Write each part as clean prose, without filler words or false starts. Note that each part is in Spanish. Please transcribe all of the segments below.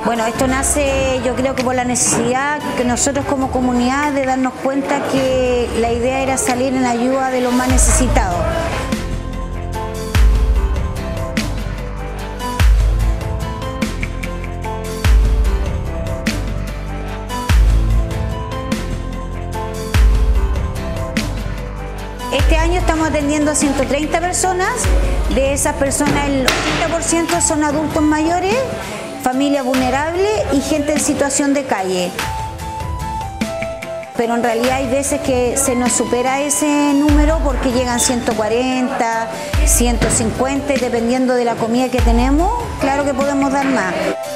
Bueno, esto nace yo creo que por la necesidad que nosotros como comunidad de darnos cuenta que la idea era salir en ayuda de los más necesitados. Este año estamos atendiendo a 130 personas, de esas personas el 80% son adultos mayores, familias vulnerables y gente en situación de calle. Pero en realidad hay veces que se nos supera ese número porque llegan 140, 150 y dependiendo de la comida que tenemos, claro que podemos dar más.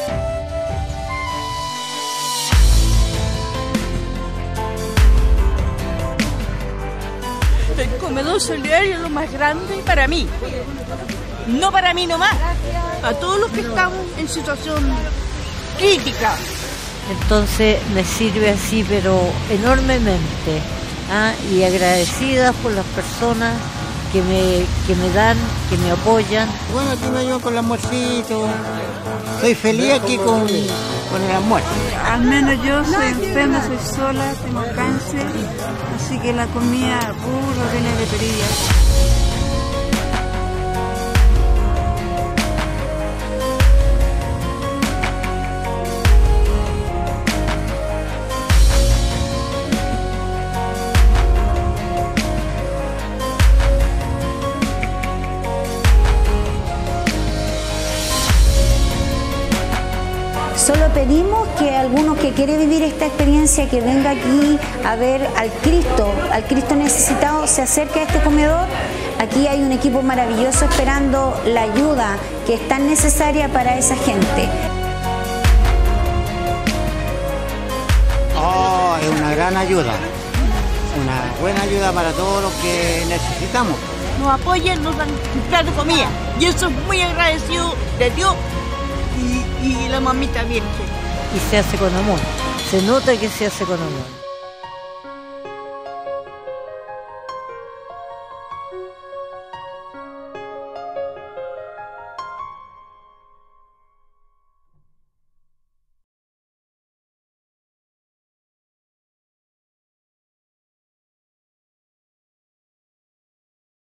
El comedor solidario es lo más grande para mí, no para mí nomás, a todos los que estamos en situación crítica. Entonces me sirve así, pero enormemente, y agradecida por las personas que me dan, que me apoyan. Bueno, aquí me ayudan con el almuercito, estoy feliz aquí con el almuerzo. Al menos yo soy enferma, soy sola, tengo cáncer, así que la comida puro viene de perillas. Solo pedimos que alguno que quiere vivir esta experiencia, que venga aquí a ver al Cristo necesitado, se acerque a este comedor. Aquí hay un equipo maravilloso esperando la ayuda que es tan necesaria para esa gente. Oh, es una gran ayuda, una buena ayuda para todos los que necesitamos. Nos apoyan, nos dan un plato de comida y eso es muy agradecido de Dios y la mamita Virgen. Y se hace con amor, se nota que se hace con amor.